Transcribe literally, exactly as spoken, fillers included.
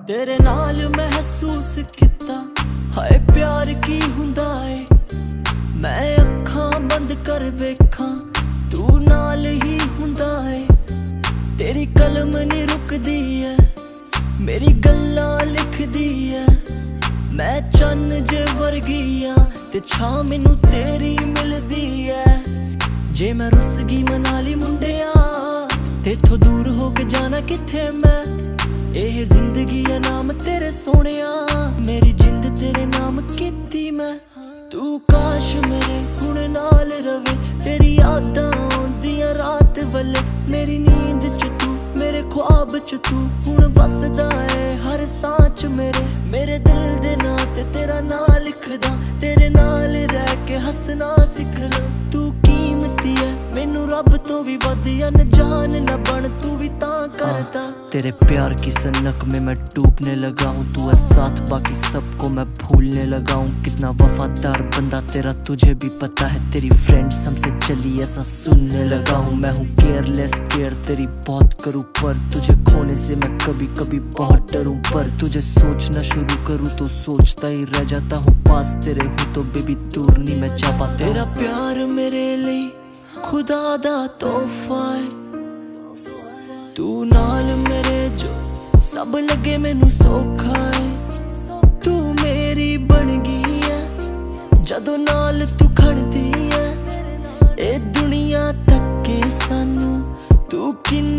तेरे नाल महसूस किता हाय प्यार की हुंदा है। मैं अखां बंद कर वेखां तू नाल ही हुंदा है। तेरी कलम नहीं रुकदी है, मेरी गल्लां लिखदी है। मैं चन्न जे वर्गियां ते छां मैनू तेरी मिलदी है। जे मैं रुस गई मनाली मुंडिया तेथों दूर हो के जाना किथे मैं। एह जिंदगी है नाम तेरे सोनिया, मेरी जिंद तेरे नाम कीती मैं। तू काश मेरे हुण नाल रवे, तेरी यादां आउंदियां रात वल्ले। मेरी नींद च तू, मेरे ख्वाब च तू हुण वसदा है हर सांस च मेरे। मेरे दिल दे नां ते तेरा नां लिखदा, तेरे नाल रह के हसना सिखना। तू कीमती है मैनू रब तो भी वध, अनजान न बन तू भी तां करदा। तेरे प्यार की सनक में मैं डूबने लगा हूँ, तू है साथ बाकी सबको मैं भूलने लगा हूँ। कितना वफादार बंदा तेरा तुझे भी पता है, तेरी फ्रेंड्स हमसे चली ऐसा सुनने लगा हूँ। मैं हूँ केयरलेस, केयर तेरी बहुत करूँ पर तुझे खोने से मैं कभी कभी बहुत डरूँ। पर तुझे सोचना शुरू करूँ तो सोचता ही रह जाता हूँ। पास तेरे हूँ तो बेबी दूर नहीं मैं जा पाता। तेरा प्यार मेरे लिए खुदा दा तोहफा है, तू नाल मेरे जो सब लगे मैनू सौखा है। तू मेरी बन गई है जदों नाल तू खड़दी है। ए दुनिया तके सानू तू किन्नी